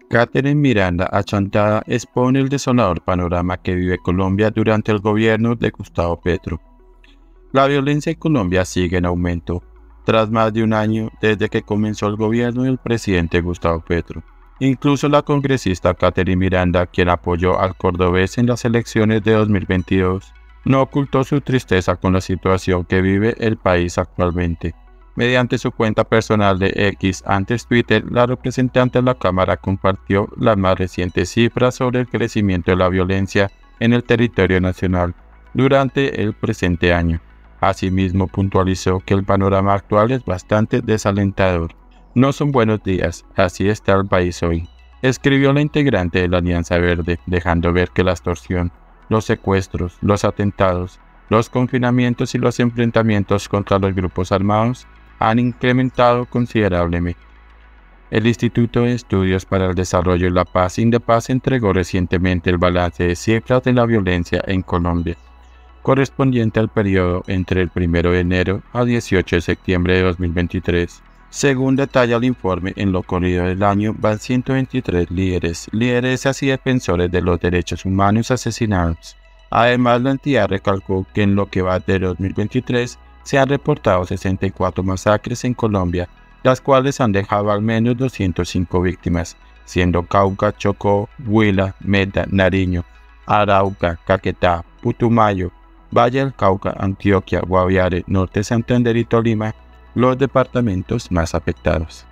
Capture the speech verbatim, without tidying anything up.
Catherine Miranda Achantada expone el desolador panorama que vive Colombia durante el gobierno de Gustavo Petro. La violencia en Colombia sigue en aumento, tras más de un año desde que comenzó el gobierno del presidente Gustavo Petro. Incluso la congresista Catherine Miranda, quien apoyó al cordobés en las elecciones de dos mil veintidós, no ocultó su tristeza con la situación que vive el país actualmente. Mediante su cuenta personal de X, antes Twitter, la representante de la Cámara compartió las más recientes cifras sobre el crecimiento de la violencia en el territorio nacional durante el presente año. Asimismo, puntualizó que el panorama actual es bastante desalentador. No son buenos días, así está el país hoy, escribió la integrante de la Alianza Verde, dejando ver que la extorsión, los secuestros, los atentados, los confinamientos y los enfrentamientos contra los grupos armados han incrementado considerablemente. El Instituto de Estudios para el Desarrollo y la Paz, INDEPAZ, entregó recientemente el balance de cifras de la violencia en Colombia, correspondiente al periodo entre el primero de enero a dieciocho de septiembre de dos mil veintitrés. Según detalla el informe, en lo corrido del año van ciento veintitrés líderes, lideresas y defensores de los derechos humanos asesinados. Además, la entidad recalcó que en lo que va de dos mil veintitrés se han reportado sesenta y cuatro masacres en Colombia, las cuales han dejado al menos doscientas cinco víctimas, siendo Cauca, Chocó, Huila, Meta, Nariño, Arauca, Caquetá, Putumayo, Valle del Cauca, Antioquia, Guaviare, Norte Santander y Tolima los departamentos más afectados.